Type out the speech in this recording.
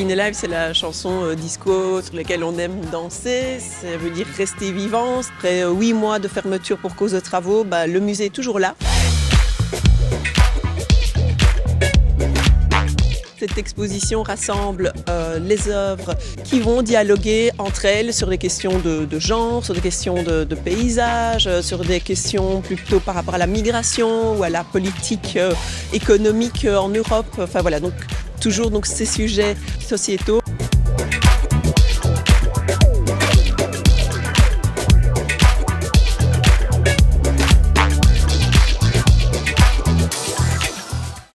Staying Alive, c'est la chanson disco sur laquelle on aime danser. Ça veut dire rester vivant. Après 8 mois de fermeture pour cause de travaux, le musée est toujours là. Cette exposition rassemble les œuvres qui vont dialoguer entre elles sur des questions de genre, sur des questions de paysage, sur des questions plutôt par rapport à la migration ou à la politique économique en Europe. Enfin voilà, donc toujours ces sujets sociétaux